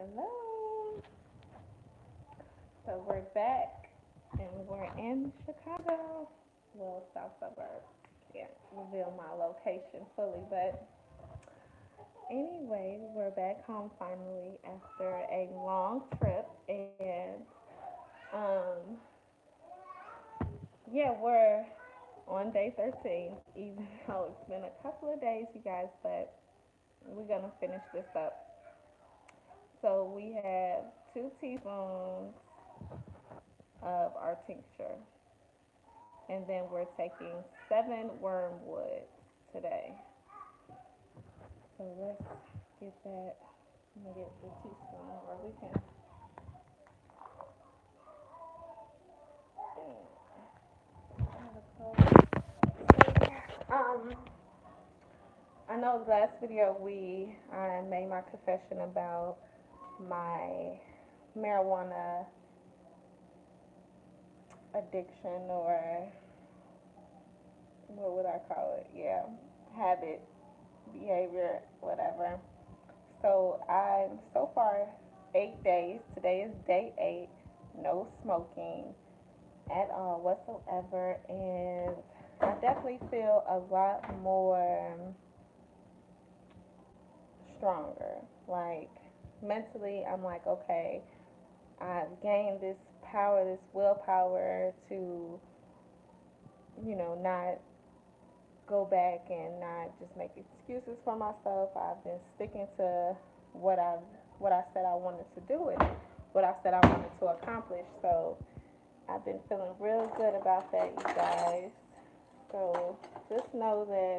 Hello. So we're back and we're in Chicago. Well, south suburb. Can't reveal my location fully, but anyway, we're back home finally after a long trip and um yeah, we're on day 13, even though it's been a couple of days, you guys, but we're gonna finish this up. So we have 2 teaspoons of our tincture. And then we're taking 7 wormwoods today. So let's get that. I'm gonna get the teaspoon, or we can. Um, I know the last video I made my confession about my marijuana addiction, or what would I call it? Yeah, habit, behavior, whatever. So I'm so far 8 days. Today is day 8. No smoking at all whatsoever, and I definitely feel a lot more stronger. Like mentally, I'm like, okay, I've gained this power, this willpower to, not go back and not just make excuses for myself. I've been sticking to what I what I said I wanted to do and what I said I wanted to accomplish. So I've been feeling real good about that, you guys. So just know that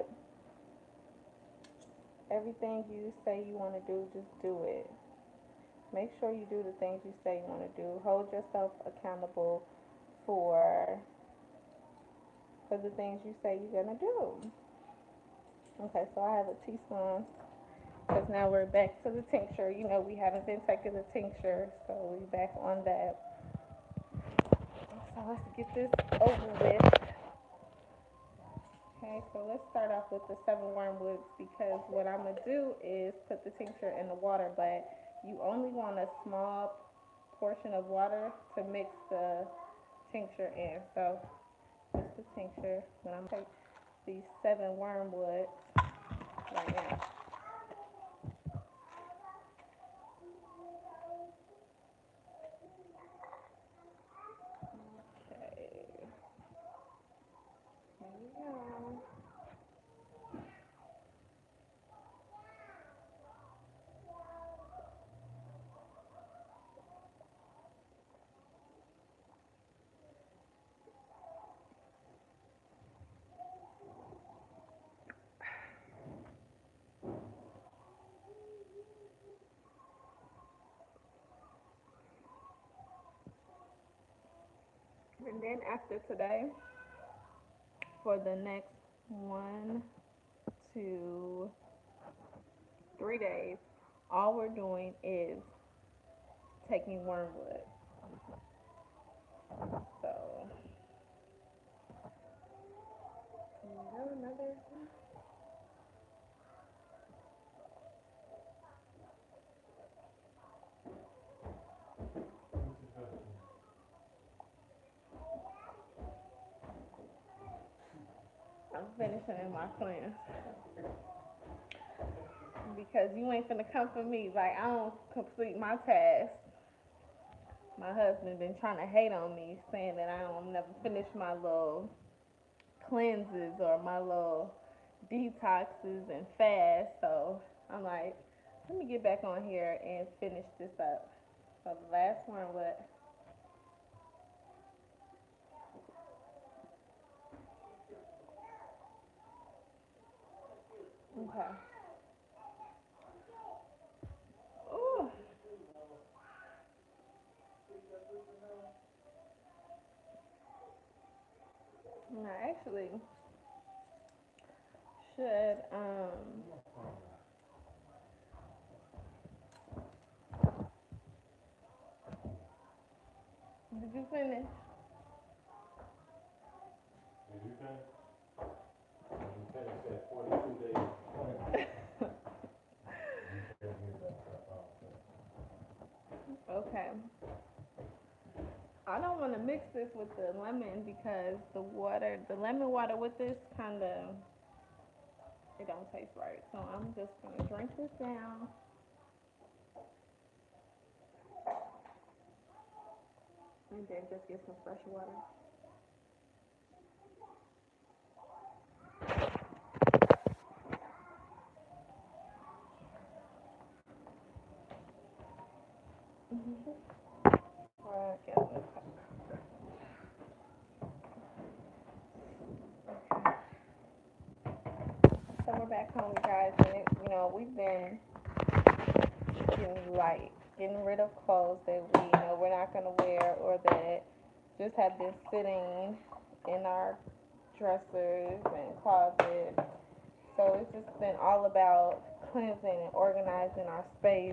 everything you say you want to do, just do it. Make sure you do the things you say you want to do. Hold yourself accountable for for the things you say you're gonna do. Okay, so I have a teaspoon because now we're back to the tincture. We haven't been taking the tincture, so we back on that. So let's get this over with. Okay, so let's start off with the 7 wormwoods, because what I'm gonna do is put the tincture in the water, but you only want a small portion of water to mix the tincture in. So this is the tincture. Then I'm gonna take these 7 wormwoods right now. Okay, here we go. And then after today, for the next 1 to 3 days, all we're doing is taking wormwood. So, another. I'm finishing in my plans because you ain't finna come for me. Like, I don't complete my task. My husband been trying to hate on me, saying that I don't never finish my little cleanses or my little detoxes and fast. So I'm like, let me get back on here and finish this up. So the last one, what? Okay. Ooh. I actually should. Did you finish? Did you finish? You finished at 42 days. You finished that stuff out. Okay. I don't want to mix this with the lemon because the lemon water with this kind of, it don't taste right. So I'm just gonna drink this down, and then just get some fresh water. Right, yeah. So we're back home, guys, and we've been getting rid of clothes that we're not gonna wear or that just have been sitting in our dressers and closets. So it's just been all about cleansing and organizing our space.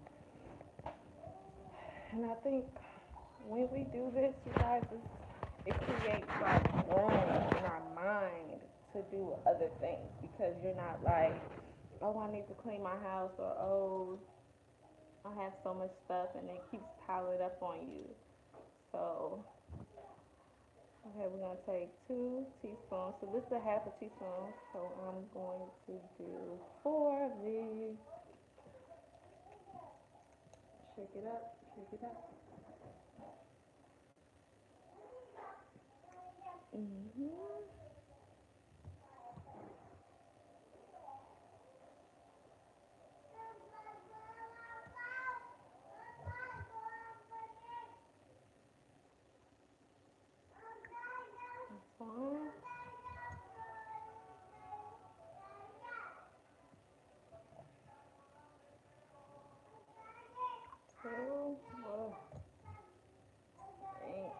And I think when we do this, you guys, it creates like room in our mind to do other things because you're not like, oh, I need to clean my house, or oh, I have so much stuff, and it keeps piling up on you. So, okay, we're gonna take 2 teaspoons. So this is a half a teaspoon. So I'm going to do 4 of these. Shake it up, shake it up. Mhm. That's one, two, oh, thanks,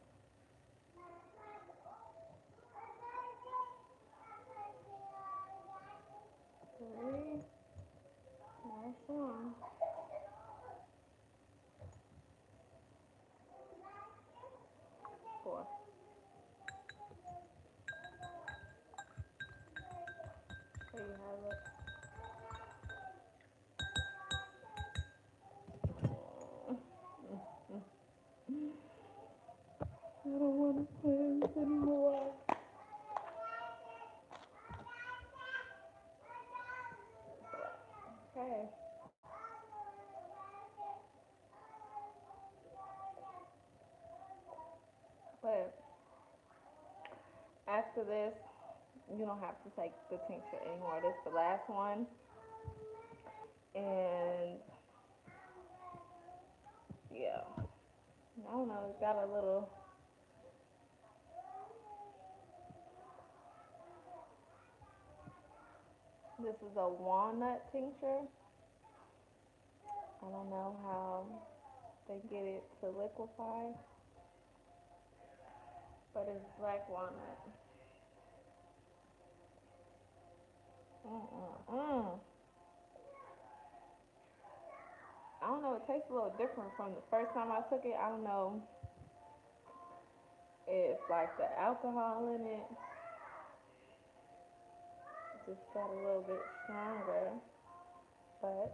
three. Nice one. 4. There you have it. I don't want to play this anymore. Okay. But after this, you don't have to take the tincture anymore. This is the last one. And yeah, I don't know. It's got a little. This is a walnut tincture. I don't know how they get it to liquefy, but it's black walnut. Mm-mm-mm. I don't know. It tastes a little different from the first time I took it. I don't know if like the alcohol in it just got a little bit stronger. But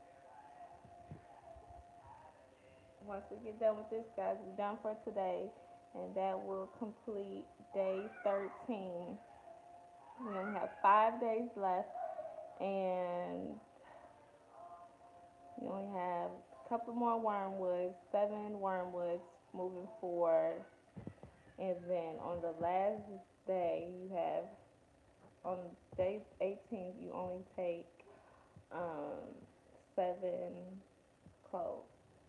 once we get done with this, guys, we're done for today, and that will complete day 13. We only have 5 days left, and we only have a couple more wormwoods, 7 wormwoods moving forward, and then on the last day, you have on day 18, you only take um, 7 cloves.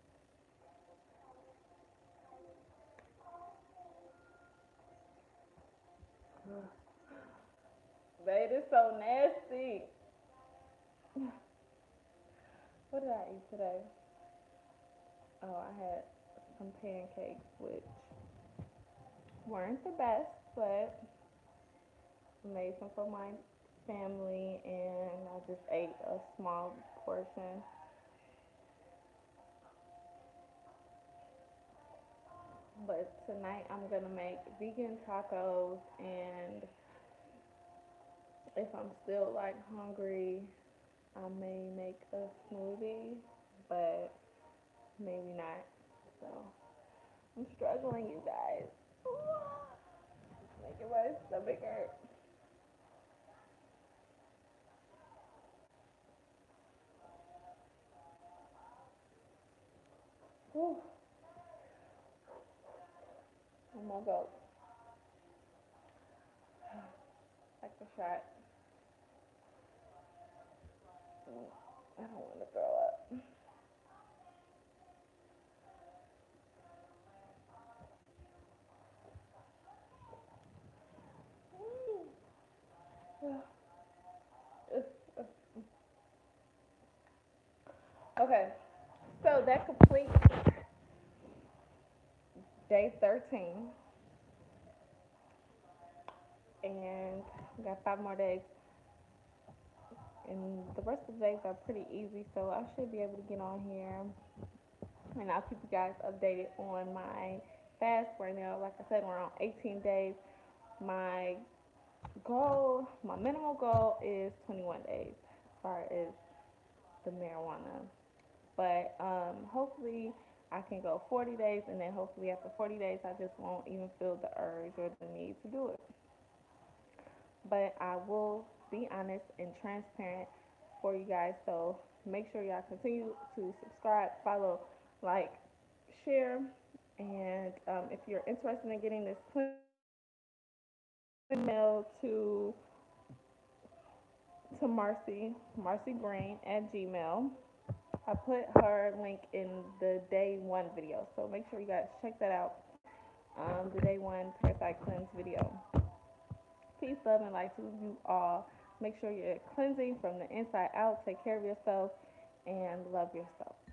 Babe, it's so nasty. What did I eat today? Oh, I had some pancakes, which weren't the best, but I made some for my family, and I just ate a small portion. But tonight I'm gonna make vegan tacos, and if I'm still like hungry, I may make a smoothie. But maybe not. So I'm struggling, you guys. Making my stomach hurt. Whew. I'm gonna go like a shot. I don't want to throw up. Okay, so that completes day 13, and we got 5 more days. And the rest of the days are pretty easy, so I should be able to get on here, and I'll keep you guys updated on my fast right now. Like I said, we're on 18 days. My my minimal goal is 21 days as far as the marijuana. But hopefully I can go 40 days, and then hopefully after 40 days, I just won't even feel the urge or the need to do it. But I will be honest and transparent for you guys. So make sure y'all continue to subscribe, follow, like, share. And if you're interested in getting this email to Marcy Green at Gmail. I put her link in the day one video, so make sure you guys check that out. The day one parasite cleanse video. Peace, love, and light to you all. Make sure you're cleansing from the inside out. Take care of yourself and love yourself.